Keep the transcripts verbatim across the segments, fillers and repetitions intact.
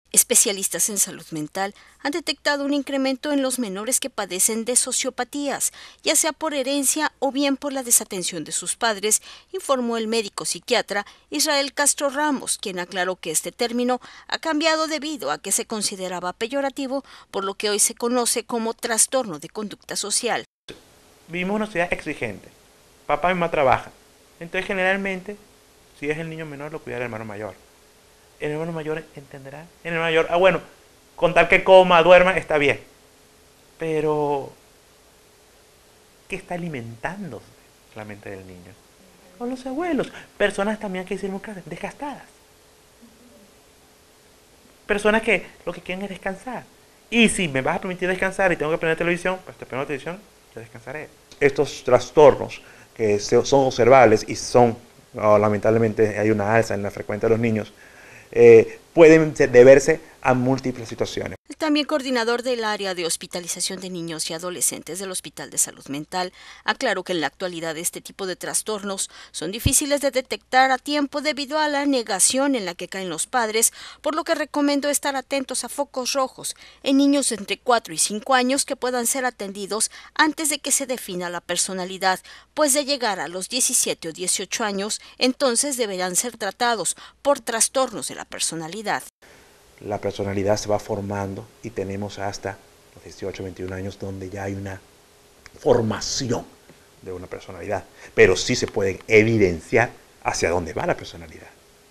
Especialistas en salud mental han detectado un incremento en los menores que padecen de sociopatías, ya sea por herencia o bien por la desatención de sus padres, informó el médico psiquiatra Israel Castro Ramos, quien aclaró que este término ha cambiado debido a que se consideraba peyorativo, por lo que hoy se conoce como trastorno de conducta social. Vivimos una sociedad exigente. Papá y mamá trabajan. Entonces, generalmente, si es el niño menor, lo cuida el hermano mayor. El hermano mayor entenderá. El hermano mayor, ah, bueno, con tal que coma, duerma, está bien. Pero, ¿qué está alimentando la mente del niño? Con los abuelos. Personas también que hicieron desgastadas. Personas que lo que quieren es descansar. Y si me vas a permitir descansar y tengo que prender televisión, pues te prendo televisión, yo descansaré. Estos trastornos que son observables y son, oh, lamentablemente hay una alza en la frecuencia de los niños, eh, pueden deberse a múltiples situaciones. El también coordinador del área de hospitalización de niños y adolescentes del Hospital de Salud Mental aclaró que en la actualidad este tipo de trastornos son difíciles de detectar a tiempo debido a la negación en la que caen los padres, por lo que recomendó estar atentos a focos rojos en niños entre cuatro y cinco años que puedan ser atendidos antes de que se defina la personalidad, pues de llegar a los diecisiete o dieciocho años, entonces deberán ser tratados por trastornos de la personalidad. La personalidad se va formando y tenemos hasta los dieciocho, veintiún años donde ya hay una formación de una personalidad, pero sí se pueden evidenciar hacia dónde va la personalidad.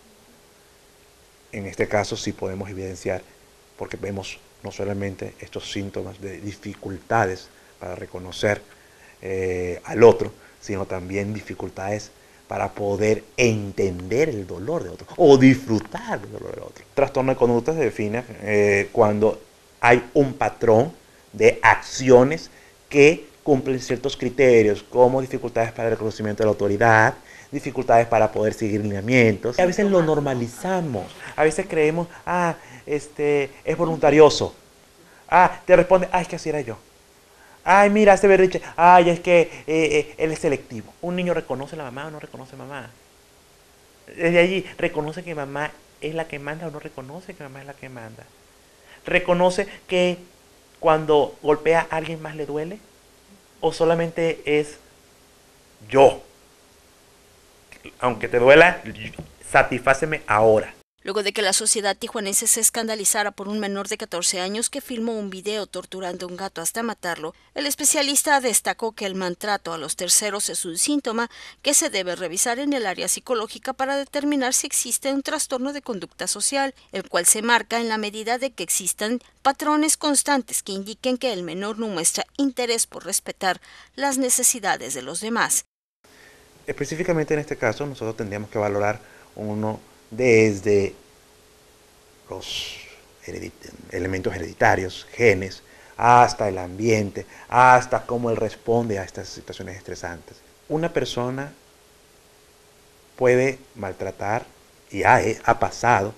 En este caso sí podemos evidenciar porque vemos no solamente estos síntomas de dificultades para reconocer eh, al otro, sino también dificultades para poder entender el dolor de otro o disfrutar del dolor de otro. Trastorno de conducta se define eh, cuando hay un patrón de acciones que cumplen ciertos criterios, como dificultades para el reconocimiento de la autoridad, dificultades para poder seguir lineamientos. A veces lo normalizamos, a veces creemos, ah, este, es voluntarioso, ah, te responde, ah, es que así era yo. Ay, mira, ese berriche. Ay, es que eh, eh, él es selectivo. Un niño reconoce a la mamá o no reconoce a mamá. Desde allí, reconoce que mamá es la que manda o no reconoce que mamá es la que manda. Reconoce que cuando golpea a alguien más le duele o solamente es yo. Aunque te duela, satisfáceme ahora. Luego de que la sociedad tijuanense se escandalizara por un menor de catorce años que filmó un video torturando a un gato hasta matarlo, el especialista destacó que el maltrato a los terceros es un síntoma que se debe revisar en el área psicológica para determinar si existe un trastorno de conducta social, el cual se marca en la medida de que existan patrones constantes que indiquen que el menor no muestra interés por respetar las necesidades de los demás. Específicamente en este caso, nosotros tendríamos que valorar uno desde los heredit- elementos hereditarios, genes, hasta el ambiente, hasta cómo él responde a estas situaciones estresantes. Una persona puede maltratar, y ha, ha pasado,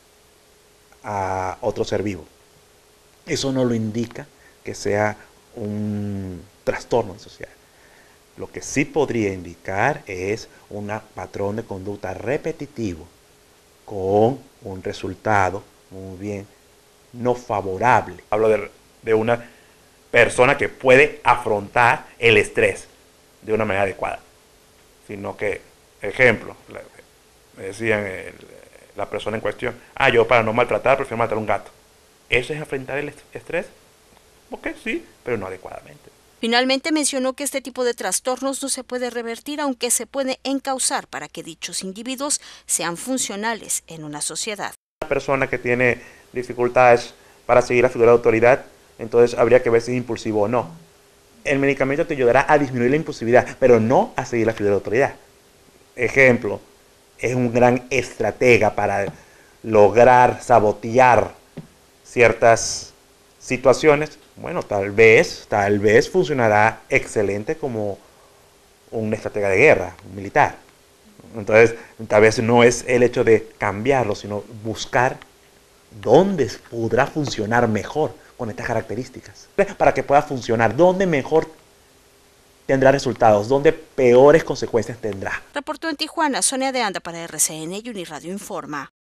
a otro ser vivo. Eso no lo indica que sea un trastorno social. Lo que sí podría indicar es un patrón de conducta repetitivo con un resultado muy bien no favorable. Hablo de, de una persona que puede afrontar el estrés de una manera adecuada, sino que, ejemplo, me decían el, la persona en cuestión, ah, yo para no maltratar prefiero matar a un gato. ¿Eso es enfrentar el estrés? Ok, sí, pero no adecuadamente. Finalmente mencionó que este tipo de trastornos no se puede revertir, aunque se puede encauzar para que dichos individuos sean funcionales en una sociedad. Una persona que tiene dificultades para seguir la figura de autoridad, entonces habría que ver si es impulsivo o no. El medicamento te ayudará a disminuir la impulsividad, pero no a seguir la figura de autoridad. Ejemplo, es un gran estratega para lograr sabotear ciertas situaciones. Bueno, tal vez, tal vez funcionará excelente como un estratega de guerra, un militar. Entonces, tal vez no es el hecho de cambiarlo, sino buscar dónde podrá funcionar mejor con estas características. Para que pueda funcionar, dónde mejor tendrá resultados, dónde peores consecuencias tendrá. Reportó en Tijuana, Sonia de Anda para R C N y Uniradio Informa.